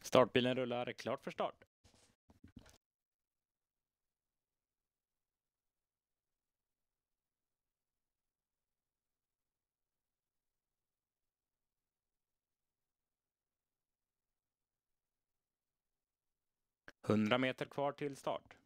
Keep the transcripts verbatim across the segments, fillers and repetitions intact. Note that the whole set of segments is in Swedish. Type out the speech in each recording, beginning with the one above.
Startbilen rullar klart för start. hundra meter kvar till start.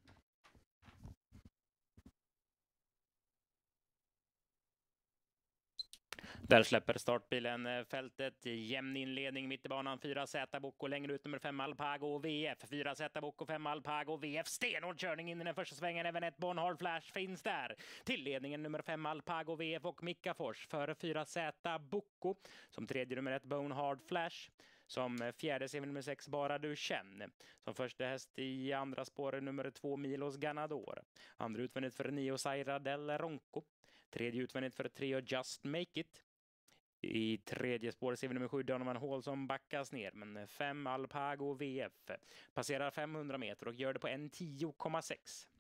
Där släpper startbilen fältet. Jämn inledning mitt i banan. fyra Z Bocco längre ut nummer fem Alpago V F. fyra Z Bocco fem Alpago V F. Stenhård körning in i den första svängen. Även ett Bonhard Flash finns där. Till ledningen nummer fem Alpago V F och Mika Fors före fyra Z Bocco. Som tredje nummer ett Bonhard Flash. Som fjärde ser vi nummer sex Bara du känner. Som första häst i andra spåret nummer två Milos Ganador. Andra utvändigt för nio Zaira del Ronco. Tredje utvändigt för tre Just Make It. I tredje spåret ser vi nummer sju Donovan Hall som backas ner, men fem Alpago V F passerar femhundra meter och gör det på en tio komma sex.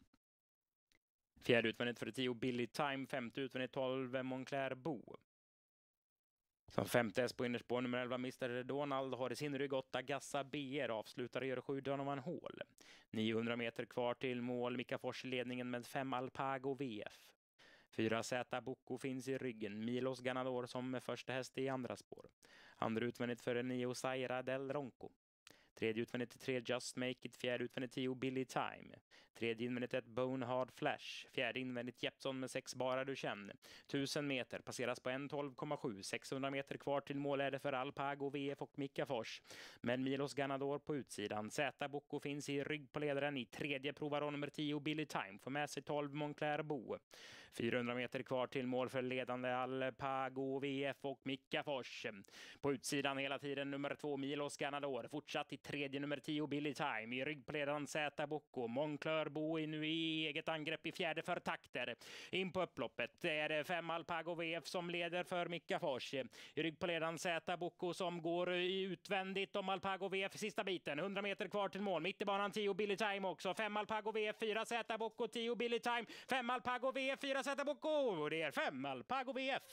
Fjärde utvändigt för tio Billy Time, femte utvändigt tolv Moncler Bo. Som femte häst på innerspår nummer elva mister Donald har i sin rygg åtta Gassa B R, avslutar och gör sju Donovan Hall. niohundra meter kvar till mål, Mika Fors ledningen med fem Alpago V F. fyra Z Bocco finns i ryggen. Milos Ganador som första häst i andra spår. Andra utvändigt för nio Zaira del Ronco. Tredje utvändigt till tre Just Make It. Fjärde utvändigt tio Billy Time. Tredje invändigt ett Bonehard Flash. Fjärde invändigt Jeppson med sex Bara du känner. tusen meter passeras på en tolv komma sju. sexhundra meter kvar till mål är det för Alpago V F och Mika Fors. Men Milos Ganador på utsidan. Z Bocco finns i rygg på ledaren. I tredje provar nummer tio Billy Time. Får med sig tolv Moncler Bo. fyrahundra meter kvar till mål för ledande Alpago V F och Mika Fors. På utsidan hela tiden nummer två Milos Ganador. Fortsatt i tredje nummer tio Billy Time. I rygg på ledaren Z Bocco. Moncler Bo är nu i eget angrepp i fjärde för takter. In på upploppet är det fem Alpago V F som leder för Mika Fors. I rygg på ledaren Z Bocco som går utvändigt om Alpago V F sista biten. hundra meter kvar till mål. Mitt i banan tio Billy Time också. fem Alpago V F, fyra Z Bocco, tio Billy Time. fem Alpago V F, fyra Z Bocco. Och det är fem Alpago V F.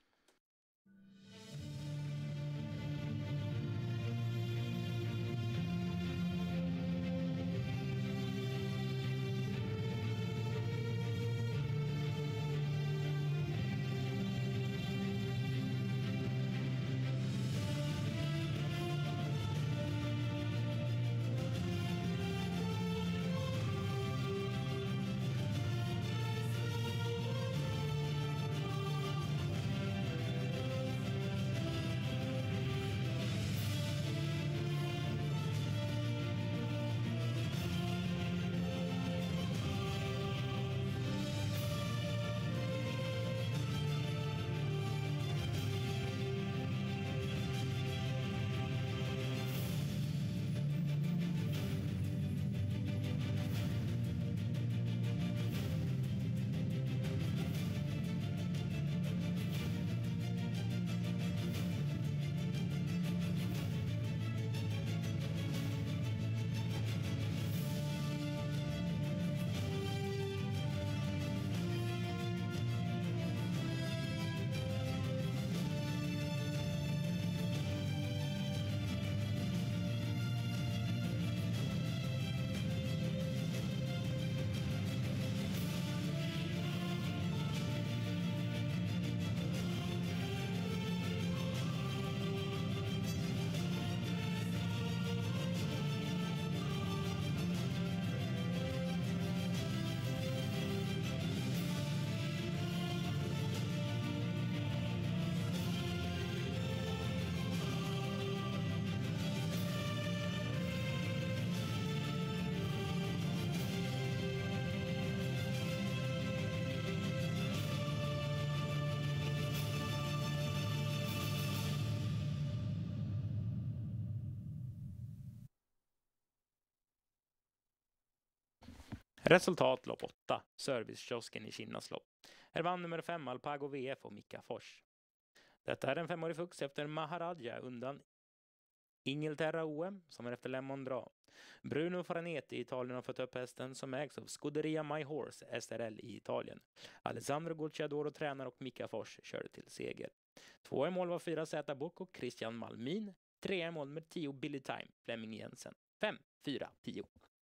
Resultat lopp åtta. Servicekiosken i Kinnaslopp. Här vann nummer fem Alpago V F och Mika Fors. Detta är en femårig fux efter Maharaja undan Ingelterra O M som är efter Lemon Dra. Bruno Faraneti i Italien har fått upp hästen som ägs av Scuderia My Horse S R L i Italien. Alessandro Gocciadoro tränar och Mika Fors körde till seger. Två i mål var fyra Z Bocco och Christian Malmin. Tre mål med tio Billy Time, Flemming Jensen. fem, fyra, tio.